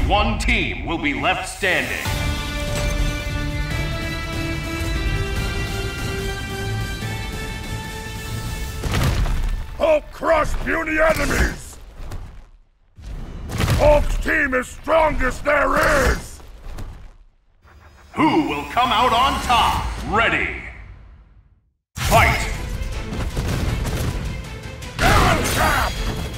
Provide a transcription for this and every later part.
one team will be left standing. Hulk crush puny enemies! Hulk's team is strongest there is! Who will come out on top? Ready! Fight! Cap!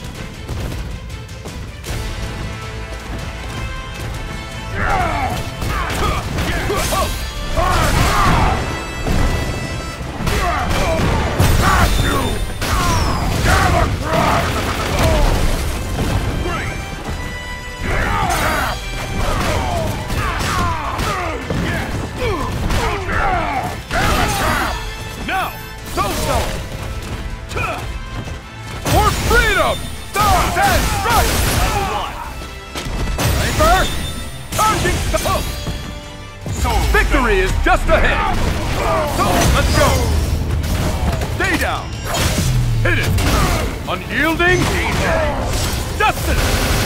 Freedom! Stars and strikes! Paper! Charging stone! Victory is just ahead! Let's go! Stay down! Hit it! Unyielding! Justice!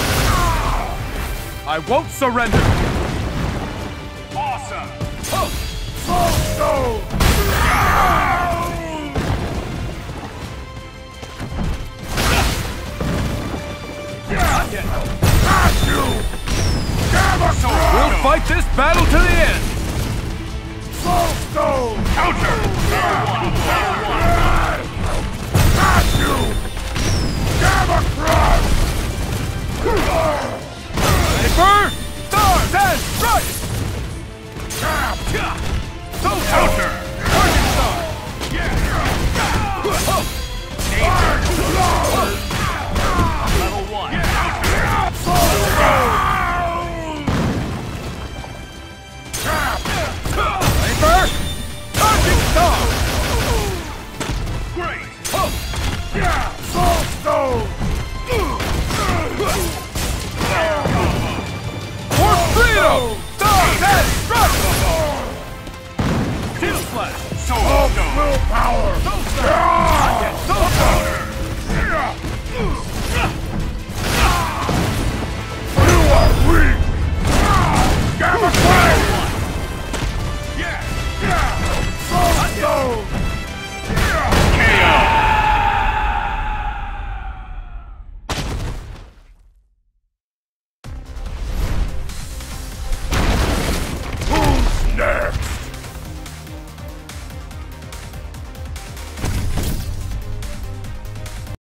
I won't surrender! Awesome! Stone! We'll fight this battle to the end! Soul Stone! Counter! Got you! Gamma Crush! Paper! Stars and strikes! Counter! Target star! Level 1. Paper! Target star! Great! Soul Stone! For freedom! Stars and strikes! Steel slash! Soul Hulk's Stone! willpower!